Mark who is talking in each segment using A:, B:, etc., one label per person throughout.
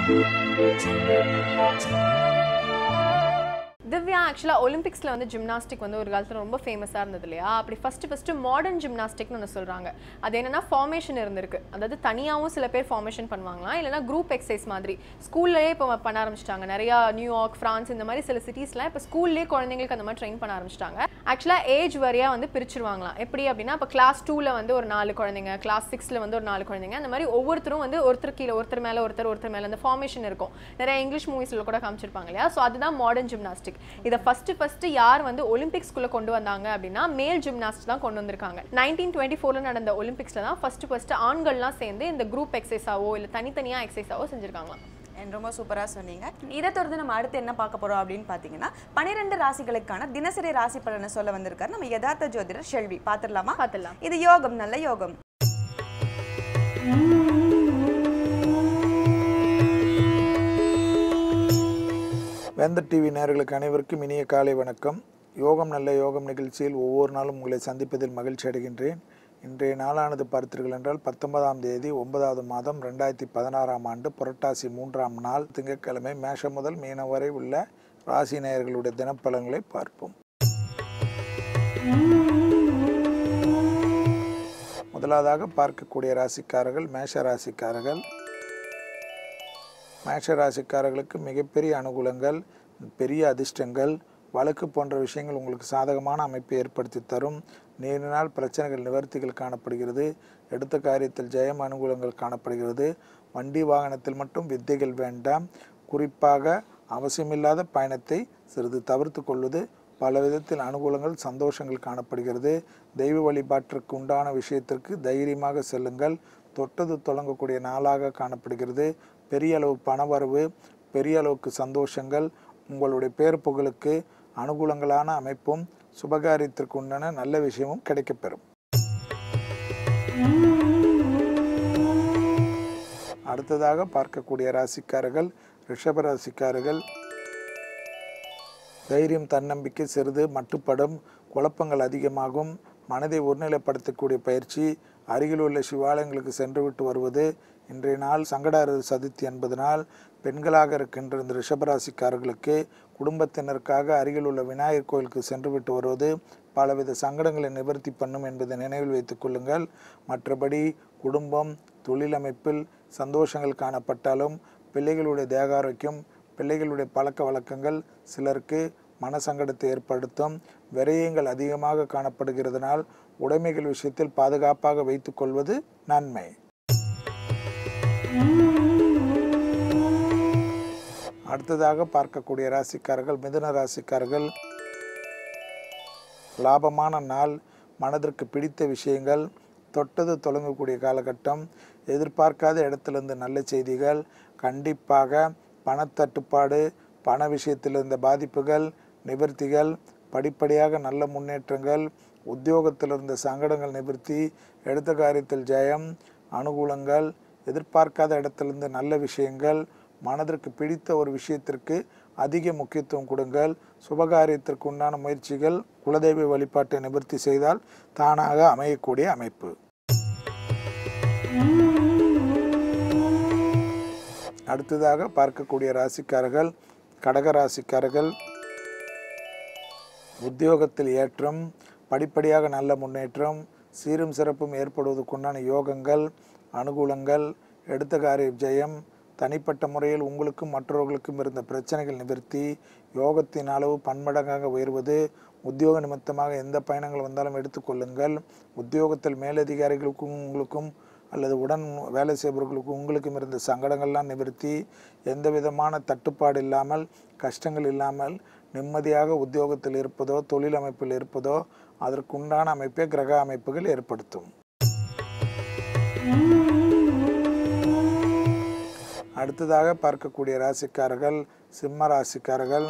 A: திவ்யா ஆக்சுவலா ஒலிம்பிக்ஸ்ல வந்து ஜிம்னாஸ்டிக் வந்து ஒரு காலத்துல ரொம்ப ஃபேமஸா இருந்தது இல்லையா? அப்படி ஃபர்ஸ்ட் மாடர்ன் ஜிம்னாஸ்டிக்னு ஒன்று சொல்றாங்க. அது என்னன்னா ஃபார்மேஷன் இருந்திருக்கு. அதாவது தனியாவும் சில பேர் ஃபார்மேஷன் பண்ணுவாங்களாம், இல்லைன்னா குரூப் எக்ஸசைஸ் மாதிரி ஸ்கூல்லயே இப்போ பண்ண ஆரம்பிச்சிட்டாங்க. நிறைய நியூயார்க், பிரான்ஸ் இந்த மாதிரி சில சிட்டிஸ்லாம் இப்போ ஸ்கூல்லேயே குழந்தைங்களுக்கு அந்த மாதிரி ட்ரெயின் பண்ண ஆரம்பிச்சிட்டாங்க. ஆக்சுவலா ஏஜ் வரையா வந்து பிரிச்சிருவாங்களாம். எப்படி அப்படின்னா இப்போ கிளாஸ் 2ல வந்து ஒரு 4 குழந்தைங்க, கிளாஸ் 6ல வந்து ஒரு 4 குழந்தைங்க, அந்த மாதிரி ஒவ்வொருத்தரும் வந்து ஒருத்தர் கீழே ஒருத்தர் மேல ஒருத்தர் மேல அந்த ஃபார்மேஷன் இருக்கும். நிறைய இங்கிலீஷ் மூவிஸ்ல கூட காமிச்சிருப்பாங்க இல்லையா? ஸோ அதுதான் மாடர்ன் ஜிம்னாஸ்டிக். இத ஃபர்ஸ்ட் யார் வந்து ஒலிம்பிக்ஸ்க்குள்ள கொண்டு வந்தாங்க அப்படின்னா மேல் ஜிம்னாஸ்ட் தான் கொண்டு வந்திருக்காங்க. 1924ல நடந்த ஒலிம்பிக்ஸ்ல தான் ஃபர்ஸ்ட் ஆண்கள்லாம் சேர்ந்து இந்த குரூப் எக்ஸசைஸாவோ இல்ல தனித்தனியா எக்ஸசைஸாவோ செஞ்சிருக்காங்க.
B: ரொம்ப சூப்பரா சொன்னீங்க. இதை தொடர்ந்து நம்ம அடுத்து என்ன பார்க்க போறோம் அப்படின்னு பாத்தீங்கன்னா 12 ராசிகளுக்கான தினசரி ராசி பலனை சொல்ல வந்திருக்காரு நம்ம யதார்த்த ஜோதிடர் ஷெல்வி. பாத்துடலாமா?
A: பாத்துடலாம்.
B: இது யோகம், நல்ல யோகம்.
C: வேந்தர் டிவி நேயர்களுக்கு அனைவருக்கும் இனிய காலை வணக்கம். யோகம் நல்ல யோகம் நிகழ்ச்சியில் ஒவ்வொரு நாளும் உங்களை சந்திப்பதில் மகிழ்ச்சி அடைகின்றேன். இன்றைய நாளானது பார்த்தீர்கள் என்றால் 19ஆம் தேதி 9வது மாதம் 2016ஆம் ஆண்டு புரட்டாசி 3ஆம் நாள் திங்கட்கிழமை. மேஷம் முதல் மீனம் வரை உள்ள ராசி நேயர்களுடைய தினப்பலன்களை பார்ப்போம். முதலாவதாக பார்க்கக்கூடிய ராசிக்காரர்கள் மேஷ ராசிக்காரர்கள். மேஷ ராசிக்காரர்களுக்கு மிகப்பெரிய அனுகூலங்கள், பெரிய அதிர்ஷ்டங்கள், வழக்கு போன்ற விஷயங்கள் உங்களுக்கு சாதகமான அமைப்பை ஏற்படுத்தி தரும். நீண்ட நாள் பிரச்சனைகள் நிவர்த்திகள் காணப்படுகிறது. எடுத்த காரியத்தில் ஜெயம் அனுகூலங்கள் காணப்படுகிறது. வண்டி வாகனத்தில் மட்டும் வித்தைகள் வேண்டாம். குறிப்பாக அவசியமில்லாத பயணத்தை சிறிது தவிர்த்து கொள்வது பல விதத்தில் அனுகூலங்கள் சந்தோஷங்கள் காணப்படுகிறது. தெய்வ வழிபாட்டிற்கு உண்டான விஷயத்திற்கு தைரியமாக செல்லுங்கள். தொட்டது தொடங்கக்கூடிய நாளாக காணப்படுகிறது. பெரிய அளவு பணவரவு, பெரிய அளவுக்கு சந்தோஷங்கள், உங்களுடைய பேர் புகழுக்கு அனுகூலங்களான அமைப்பும் சுபகாரியத்திற்கு உண்டான நல்ல விஷயமும் கிடைக்கப்பெறும். அடுத்ததாக பார்க்கக்கூடிய ராசிக்காரர்கள் ரிஷப ராசிக்காரர்கள். தைரியம் தன்னம்பிக்கை சிறிது மட்டுப்படும். குழப்பங்கள் அதிகமாகும். மனதை ஒருநிலைப்படுத்தக்கூடிய பயிற்சி. அருகில் உள்ள சிவாலயங்களுக்கு சென்றுவிட்டு வருவது. இன்றைய நாள் சங்கடார சதுர்த்தி என்பதனால் பெண்களாக இருக்கின்ற இந்த ரிஷபராசிக்காரர்களுக்கு குடும்பத்தினருக்காக அருகில் உள்ள விநாயகர் கோயிலுக்கு சென்றுவிட்டு வருவது பலவித சங்கடங்களை நிவர்த்தி பண்ணும் என்பதை நினைவில் வைத்துக் கொள்ளுங்கள். மற்றபடி குடும்பம், தொழிலமைப்பில் சந்தோஷங்கள் காணப்பட்டாலும் பிள்ளைகளுடைய தேகாரோக்கியம், பிள்ளைகளுடைய பழக்க வழக்கங்கள் சிலருக்கு மனசங்கடத்தை ஏற்படுத்தும். விரயங்கள் அதிகமாக காணப்படுகிறதுனால் உடைமைகள் விஷயத்தில் பாதுகாப்பாக வைத்துக் கொள்வது நன்மை. அடுத்ததாக பார்க்கக்கூடிய ராசிக்காரர்கள் மிதுன ராசிக்காரர்கள். லாபமான நாள், மனதிற்கு பிடித்த விஷயங்கள், தொட்டது தொடங்கக்கூடிய காலகட்டம், எதிர்பார்க்காத இடத்திலிருந்து நல்ல செய்திகள், கண்டிப்பாக பணத்தட்டுப்பாடு, பண விஷயத்தில் இருந்த பாதிப்புகள், நிவர்த்திகள், படிப்படியாக நல்ல முன்னேற்றங்கள், உத்தியோகத்தில் இருந்த சங்கடங்கள் நிவர்த்தி, எடுத்த காரியத்தில் ஜெயம், அனுகூலங்கள், எதிர்பார்க்காத இடத்திலிருந்து நல்ல விஷயங்கள், மனதிற்கு பிடித்த ஒரு விஷயத்திற்கு அதிக முக்கியத்துவம் கொடுங்கள். சுபகாரியத்திற்கு உண்டான முயற்சிகள், குலதெய்வ வழிபாட்டை நிவர்த்தி செய்தால் தானாக அமையக்கூடிய அமைப்பு. அடுத்ததாக பார்க்கக்கூடிய ராசிக்காரர்கள் கடக ராசிக்காரர்கள். உத்தியோகத்தில் ஏற்றம், படிப்படியாக நல்ல முன்னேற்றம், சீரும் சிறப்பும் ஏற்படுவதற்குண்டான யோகங்கள், அனுகூலங்கள், எடுத்த காரிய ஜெயம், தனிப்பட்ட முறையில் உங்களுக்கும் மற்றவர்களுக்கும் இருந்த பிரச்சனைகள் நிவர்த்தி, யோகத்தின் அளவு பன்மடங்காக உயர்வது. உத்தியோக நிமித்தமாக எந்த பயணங்கள் வந்தாலும் எடுத்துக்கொள்ளுங்கள். உத்தியோகத்தில் மேலதிகாரிகளுக்கும் உங்களுக்கும் அல்லது உடன் வேலை செய்பவர்களுக்கும் உங்களுக்கும் இருந்த சங்கடங்கள்லாம் நிவர்த்தி, எந்த விதமான தட்டுப்பாடு இல்லாமல், கஷ்டங்கள் இல்லாமல் நிம்மதியாக உத்தியோகத்தில் இருப்பதோ தொழில் அமைப்பில் இருப்பதோ அதற்குண்டான அமைப்பை கிரக அமைப்புகள் ஏற்படுத்தும். அடுத்ததாக பார்க்கக்கூடிய ராசிக்காரர்கள் சிம்ம ராசிக்காரர்கள்.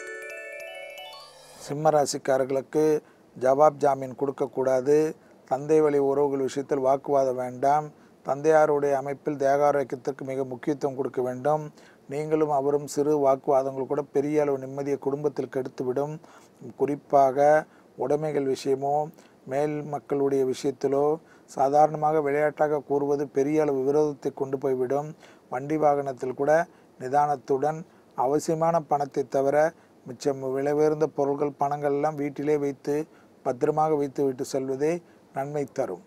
C: சிம்ம ராசிக்காரர்களுக்கு ஜவாப் ஜாமீன் கொடுக்கக்கூடாது. தந்தை வழி உறவுகள் விஷயத்தில் வாக்குவாதம் வேண்டாம். தந்தையாருடைய அமைப்பில் தேகாரோக்கியத்திற்கு மிக முக்கியத்துவம் கொடுக்க வேண்டும். நீங்களும் அவரும் சிறு வாக்குவாதங்கள் கூட பெரிய அளவு நிம்மதியை குடும்பத்தில் கெடுத்துவிடும். குறிப்பாக உடைமைகள் விஷயமோ மேல் மக்களுடைய விஷயத்திலோ சாதாரணமாக விளையாட்டாக கூறுவது பெரிய அளவு விரோதத்தை கொண்டு போய்விடும். வண்டி வாகனத்தில் கூட நிதானத்துடன் அவசியமான பணத்தை தவிர மிச்சம் விலை உயர்ந்த பொருட்கள் பணங்கள் எல்லாம் வீட்டிலே வைத்து பத்திரமாக வைத்து விட்டு செல்வதே நன்மை தரும்.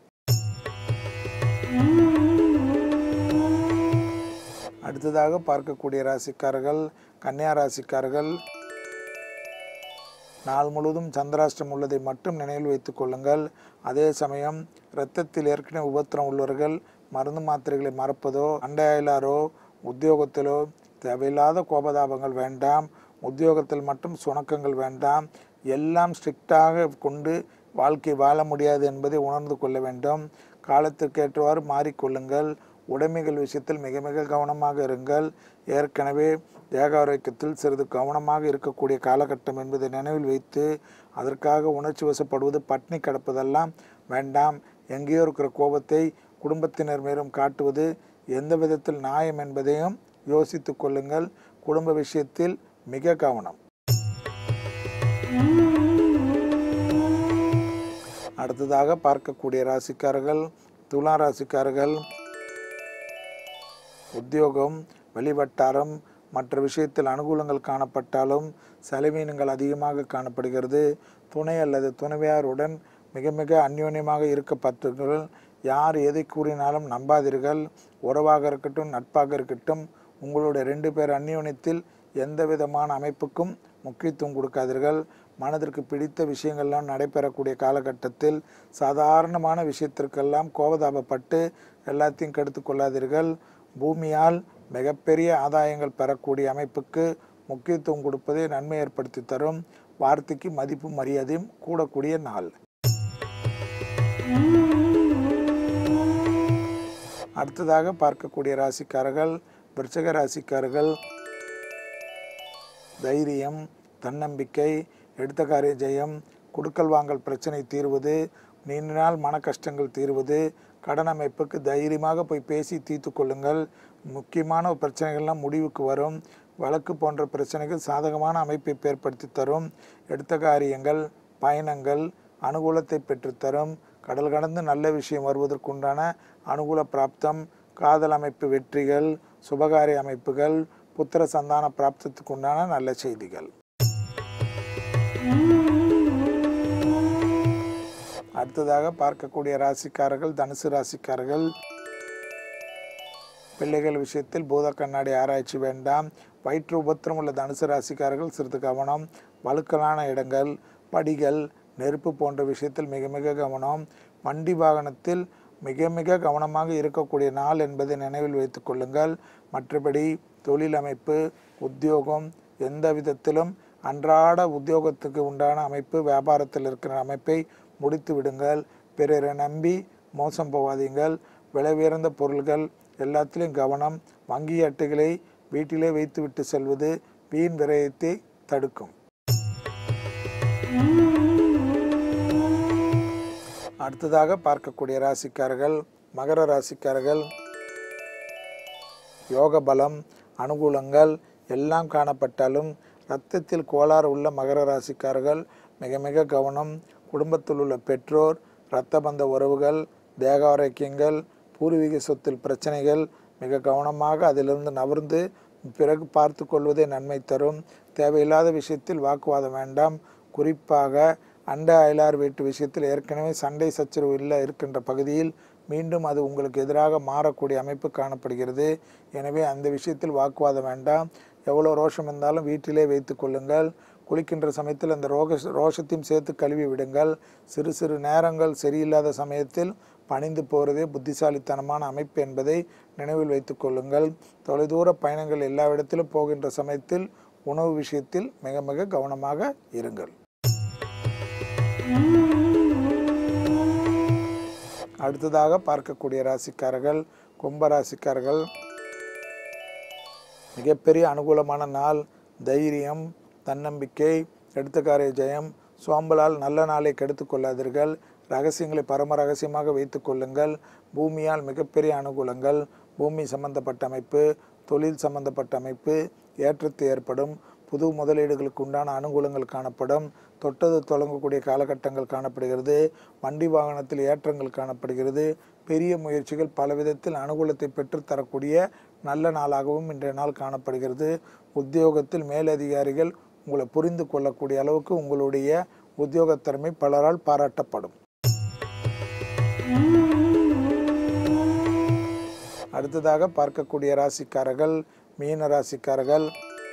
C: அடுத்ததாக பார்க்கக்கூடிய ராசிக்காரர்கள் கன்னியா ராசிக்காரர்கள். நாள் முழுவதும் சந்திராஷ்டம் உள்ளதை மட்டும் நினைவில் வைத்துக் கொள்ளுங்கள். அதே சமயம் இரத்தத்தில் ஏற்கனவே உபத்திரம் உள்ளவர்கள் மருந்து மாத்திரைகளை மறப்பதோ அண்டை அயலாரோ உத்தியோகத்திலோ தேவையில்லாத கோபதாபங்கள் வேண்டாம். உத்தியோகத்தில் மட்டும் சுணக்கங்கள் வேண்டாம். எல்லாம் ஸ்ட்ரிக்டாக கொண்டு வாழ்க்கை வாழ முடியாது என்பதை உணர்ந்து கொள்ள வேண்டும். காலத்திற்கேற்றவாறு மாறிக்கொள்ளுங்கள். உடைமைகள் விஷயத்தில் மிக மிக கவனமாக இருங்கள். ஏற்கனவே தேக ஆரோக்கியத்தில் சிறிது கவனமாக இருக்கக்கூடிய காலகட்டம் என்பதை நினைவில் வைத்து அதற்காக உணர்ச்சி வசப்படுவது பட்னி கிடப்பதெல்லாம் வேண்டாம். எங்கேயோ இருக்கிற கோபத்தை குடும்பத்தினர் மேலும் காட்டுவது எந்த விதத்தில் நியாயம் என்பதையும் யோசித்து கொள்ளுங்கள். குடும்ப விஷயத்தில் மிக கவனம். அடுத்ததாக பார்க்கக்கூடிய ராசிக்காரர்கள் துலா ராசிக்காரர்கள். உத்தியோகம் வெளிவட்டாரம் மற்ற விஷயத்தில் அனுகூலங்கள் காணப்பட்டாலும் செலவீனங்கள் அதிகமாக காணப்படுகிறது. துணை அல்லது துணைவியாருடன் மிக மிக அந்யோன்யமாக இருக்கப்பட்டீர்கள். யார் எதை கூறினாலும் நம்பாதீர்கள். உறவாக இருக்கட்டும் நட்பாக இருக்கட்டும் உங்களுடைய 2 பேர் அந்யோன்யத்தில் எந்த விதமான அமைப்புக்கும் முக்கியத்துவம் கொடுக்காதீர்கள். மனதிற்கு பிடித்த விஷயங்கள்லாம் நடைபெறக்கூடிய காலகட்டத்தில் சாதாரணமான விஷயத்திற்கெல்லாம் கோபதாபப்பட்டு எல்லாத்தையும் கெடுத்து கொள்ளாதீர்கள். பூமியால் மிகப்பெரிய ஆதாயங்கள் பெறக்கூடிய அமைப்புக்கு முக்கியத்துவம் கொடுப்பதே நன்மை ஏற்படுத்தி தரும். வார்த்தைக்கு மதிப்பு மரியாதையும் கூடக்கூடிய நாள். அடுத்ததாக பார்க்கக்கூடிய ராசிக்காரர்கள் விருச்சிக ராசிக்காரர்கள். தைரியம், தன்னம்பிக்கை, எடுத்த காரிய ஜெயம், கொடுக்கல் வாங்கல் பிரச்சனை தீர்வது, நீண்ட நாள் மன கஷ்டங்கள் தீர்வது, கடன் அமைப்புக்கு தைரியமாக போய் பேசி தீர்த்து கொள்ளுங்கள். முக்கியமான பிரச்சனைகள்லாம் முடிவுக்கு வரும். வழக்கு போன்ற பிரச்சனைகள் சாதகமான அமைப்பை ஏற்படுத்தி தரும். எடுத்த காரியங்கள் பயணங்கள் அனுகூலத்தை பெற்றுத்தரும். கடல் கடந்து நல்ல விஷயம் வருவதற்குண்டான அனுகூல பிராப்தம், காதல் அமைப்பு வெற்றிகள், சுபகாரிய அமைப்புகள், புத்திர சந்தான பிராப்தத்துக்கு உண்டான நல்ல செய்திகள். அடுத்ததாக பார்க்கக்கூடிய ராசிக்காரர்கள் தனுசு ராசிக்காரர்கள். பிள்ளைகள் விஷயத்தில் பூத கண்ணாடி ஆராய்ச்சி வேண்டாம். வயிற்று உபத்திரம் உள்ள தனுசு ராசிக்காரர்கள் சிறிது கவனம். வழுக்கலான இடங்கள், படிகள், நெருப்பு போன்ற விஷயத்தில் மிக மிக கவனம். வண்டி வாகனத்தில் மிக மிக கவனமாக இருக்கக்கூடிய நாள் என்பதை நினைவில் வைத்துக் கொள்ளுங்கள். மற்றபடி தொழில் அமைப்பு, உத்தியோகம் எந்த விதத்திலும் அன்றாட உத்தியோகத்துக்கு உண்டான அமைப்பு, வியாபாரத்தில் இருக்கிற அமைப்பை முடித்து விடுங்கள். பிறரை நம்பி மோசம் போவாதீங்கள். விலை உயர்ந்த பொருள்கள் எல்லாத்திலையும் கவனம். வங்கி அட்டைகளை வீட்டிலே வைத்து விட்டு செல்வது வீண் விரயத்தை தடுக்கும். அடுத்ததாக பார்க்கக்கூடிய ராசிக்காரர்கள் மகர ராசிக்காரர்கள். யோக பலம் அனுகூலங்கள் எல்லாம் காணப்பட்டாலும் இரத்தத்தில் கோளாறு உள்ள மகர ராசிக்காரர்கள் மிக மிக கவனம். குடும்பத்தில் உள்ள பெற்றோர், இரத்த பந்த உறவுகள், தேக ஆரோக்கியங்கள், பூர்வீக சொத்தில் பிரச்சனைகள் மிக கவனமாக அதிலிருந்து நகர்ந்து பிறகு பார்த்து கொள்வதே நன்மை தரும். தேவையில்லாத விஷயத்தில் வாக்குவாதம் வேண்டாம். குறிப்பாக அண்டை அயலார் வீட்டு விஷயத்தில் ஏற்கனவே சண்டை சச்சரவு இல்லை இருக்கின்ற பகுதியில் மீண்டும் அது உங்களுக்கு எதிராக மாறக்கூடிய அமைப்பு காணப்படுகிறது. எனவே அந்த விஷயத்தில் வாக்குவாதம் வேண்டாம். எவ்வளோ ரோஷம் இருந்தாலும் வீட்டிலே வைத்து கொள்ளுங்கள். குளிக்கின்ற சமயத்தில் அந்த ரோஷத்தையும் சேர்த்து கழுவி விடுங்கள். சிறு சிறு நேரங்கள் சரியில்லாத சமயத்தில் பணிந்து போகிறதே புத்திசாலித்தனமான அமைப்பு என்பதை நினைவில் வைத்து கொள்ளுங்கள். தொலைதூர பயணங்கள் எல்லா இடத்திலும் போகின்ற சமயத்தில் உணவு விஷயத்தில் மிக மிக கவனமாக இருங்கள். அடுத்ததாக பார்க்கக்கூடிய ராசிக்காரர்கள் கும்பராசிக்காரர்கள். மிகப்பெரிய அனுகூலமான நாள். தைரியம், தன்னம்பிக்கை, எடுத்த காரிய ஜெயம். சோம்பலால் நல்ல நாளை கெடுத்து கொள்ளாதீர்கள். ரகசியங்களை பரம ரகசியமாக வைத்து கொள்ளுங்கள். பூமியால் மிகப்பெரிய அனுகூலங்கள். பூமி சம்பந்தப்பட்ட அமைப்பு, தொழில் சம்பந்தப்பட்ட அமைப்பு ஏற்றத்தை ஏற்படும். புது முதலீடுகளுக்கு உண்டான அனுகூலங்கள் காணப்படும். தொட்டது தொடங்கக்கூடிய காலகட்டங்கள் காணப்படுகிறது. வண்டி வாகனத்தில் ஏற்றங்கள் காணப்படுகிறது. பெரிய முயற்சிகள் பல விதத்தில் அனுகூலத்தை பெற்று தரக்கூடிய நல்ல நாளாகவும் இன்றைய நாள் காணப்படுகிறது. உத்தியோகத்தில் மேலதிகாரிகள் உங்களை புரிந்து கொள்ளக்கூடிய அளவுக்கு உங்களுடைய உத்தியோக திறமை பலரால் பாராட்டப்படும். அடுத்ததாக பார்க்கக்கூடிய ராசிக்காரர்கள் மீன ராசிக்காரர்கள்.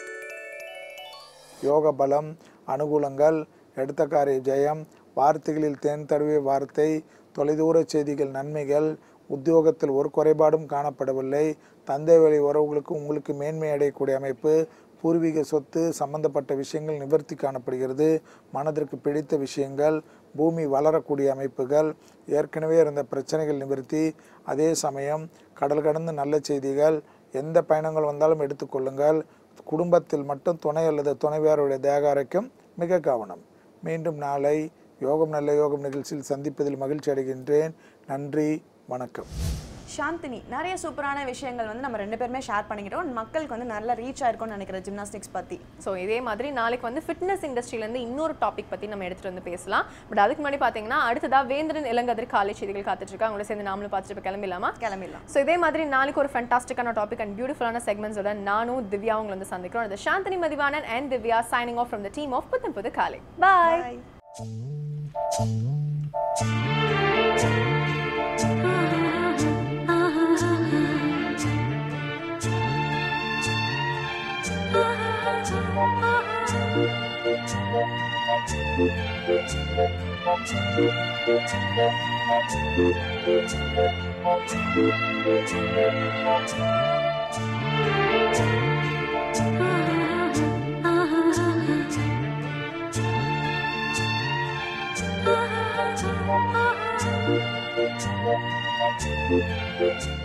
C: யோக பலம், அனுகூலங்கள், எடுத்த காரிய ஜெயம், வார்த்தைகளில் தேன் தடவிய வார்த்தை, தொலைதூர செய்திகள், நன்மைகள், உத்தியோகத்தில் ஒரு குறைபாடும் காணப்படவில்லை. தந்தை வழி உறவுகளுக்கு உங்களுக்கு மேன்மை அடையக்கூடிய அமைப்பு, பூர்வீக சொத்து சம்பந்தப்பட்ட விஷயங்கள் நிவர்த்தி காணப்படுகிறது. மனதிற்கு பிடித்த விஷயங்கள், பூமி வளரக்கூடிய அமைப்புகள், ஏற்கனவே இருந்த பிரச்சனைகள் நிவர்த்தி. அதே சமயம் கடல் கடந்து நல்ல செய்திகள். எந்த பயணங்கள் வந்தாலும் எடுத்துக்கொள்ளுங்கள். குடும்பத்தில் மட்டும் துணை அல்லது துணைவியாருடைய தேக ஆரோக்கியம் மிக கவனம். மீண்டும் நாளை யோகம் நல்ல யோகம் நிகழ்ச்சியில் சந்திப்பதில் மகிழ்ச்சி அடைகின்றேன். நன்றி, வணக்கம்.
B: சாந்தினி, நிறைய சூப்பரான விஷயங்கள் வந்து நம்ம 2 பேருமே ஷேர் பண்ணிக்கிட்டோம். மக்களுக்கு வந்து நல்லா ரீச் ஆயிருக்கும்னு நினைக்கிறேன் ஜிம்னாஸ்டிக்ஸ் பற்றி.
A: ஸோ இதே மாதிரி நாளைக்கு வந்து ஃபிட்னஸ் இண்டஸ்ட்ரியிலேருந்து இன்னொரு டாபிக் பற்றி நம்ம எடுத்துகிட்டு வந்து பேசலாம். பட் அதுக்கு முன்னாடி பார்த்தீங்கன்னா அடுத்ததாக வேந்திரன் இளங்கதிர் காலை செய்திகள் காத்துட்ருக்கா. அவங்கள சேர்ந்து நாமளும் பார்த்துட்டு கிளம்பிடலாமா?
B: கிளம்பிடலாம்.
A: ஸோ இதே மாதிரி நாளைக்கு ஒரு ஃபேண்டாஸ்டிக்கான டாபிக் அண்ட் பியூட்டிஃபுல்லான செக்மெண்ட்ஸோட நானும் திவ்யா உங்களை வந்து சந்திக்கிறோம். அது Chandini Mathivanan and Divya signing off from the team of Putham Pudhu காலை. பாய்.
D: Thank you.